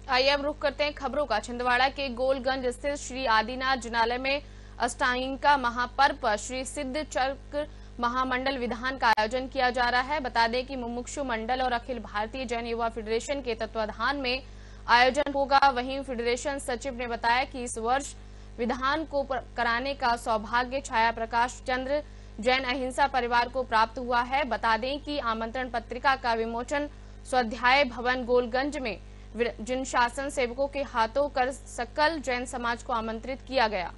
आइए अब रुख करते हैं खबरों का। छिंदवाड़ा के गोलगंज स्थित श्री आदिनाथ जिनालय में अष्टांगिका महापर्व पर श्री सिद्ध चक्र महामंडल विधान का आयोजन किया जा रहा है। बता दें कि मुमुक्षु मंडल और अखिल भारतीय जैन युवा फेडरेशन के तत्वाधान में आयोजन होगा। वहीं फेडरेशन सचिव ने बताया कि इस वर्ष विधान को कराने का सौभाग्य छाया प्रकाश चंद्र जैन अहिंसा परिवार को प्राप्त हुआ है। बता दें कि आमंत्रण पत्रिका का विमोचन स्वाध्याय भवन गोलगंज में जिन शासन सेवकों के हाथों कर सकल जैन समाज को आमंत्रित किया गया।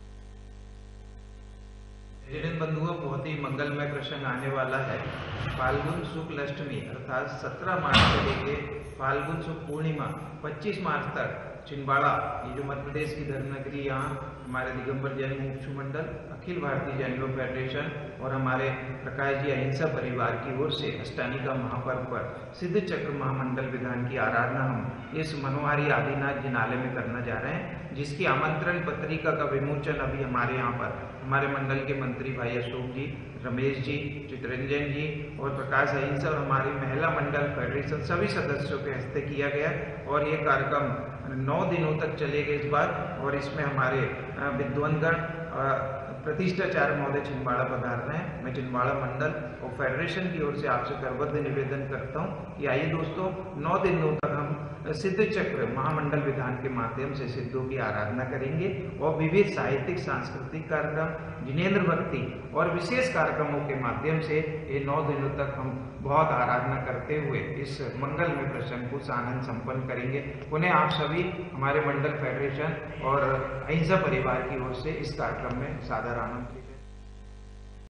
जैन बंधुओं, बहुत ही मंगलमय प्रसंग आने वाला है। फाल्गुन शुक्ल अष्टमी अर्थात 17 मार्च से लेके फाल्गुन शुक्ल पूर्णिमा 25 मार्च तक छिंदवाड़ा, ये जो मध्य प्रदेश की धर्मनगरी, यहाँ हमारे दिगंबर जैन मुमुक्षु मंडल, अखिल भारतीय जैन युवा फेडरेशन और हमारे प्रकाश जी अहिंसा परिवार की ओर से अष्टांगिका महापर्व पर सिद्ध चक्र महामंडल विधान की आराधना हम इस मनोहारी आदिनाथ जिनालय में करना जा रहे हैं, जिसकी आमंत्रण पत्रिका का विमोचन अभी हमारे यहाँ पर हमारे मंडल के मंत्री भाई अशोक जी, रमेश जी, चित्रंजन जी और प्रकाश अहिंसा और हमारी महिला मंडल फेडरेशन सभी सदस्यों के हस्ते किया गया। और ये कार्यक्रम 9 दिनों तक चलेगा इस बार। और इसमें हमारे विद्वानगण प्रतिष्ठाचार्य महोदय छिंदवाड़ा पधार रहे हैं। मैं छिंदवाड़ा मंडल और फेडरेशन की ओर से आपसे करबद्ध निवेदन करता हूं कि आइए दोस्तों, 9 दिनों तक हम सिद्ध चक्र महामंडल विधान के माध्यम से सिद्धों की आराधना करेंगे और विविध साहित्यिक सांस्कृतिक कार्यक्रम, जिनेंद्र भक्ति और विशेष कार्यक्रमों के माध्यम से ये 9 दिनों तक हम बहुत आराधना करते हुए इस मंगलमय प्रसंग को आनंद संपन्न करेंगे। उन्हें आप सभी हमारे मंडल फेडरेशन और अहिंसा परिवार की ओर से इस कार्यक्रम में सादर आमंत्रित।